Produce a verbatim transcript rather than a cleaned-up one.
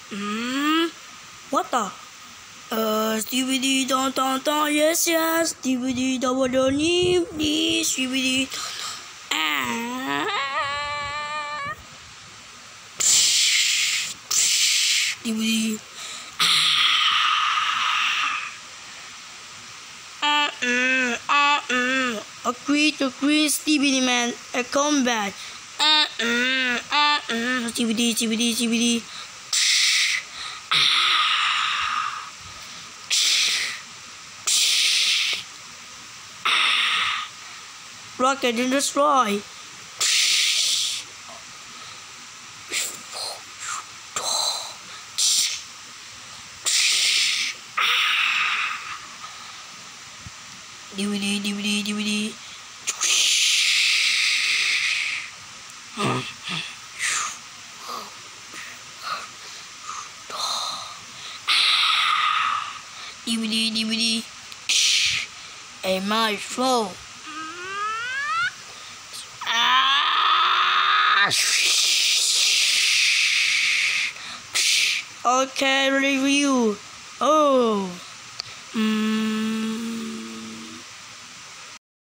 Hmm? What the? Uh, Stevie don don don, yes, yes, Stevie don don don, please, Stevie don don. Stevie. Uh-uh, uh-uh. Agree to agree, Stevie man, a comeback. Uh-uh, uh-uh. Stevie, Stevie, Stevie. Rocket and destroy. D V D, D V D, D V D. D V D, D V D. A my flow. Okay, review. Oh. Mm.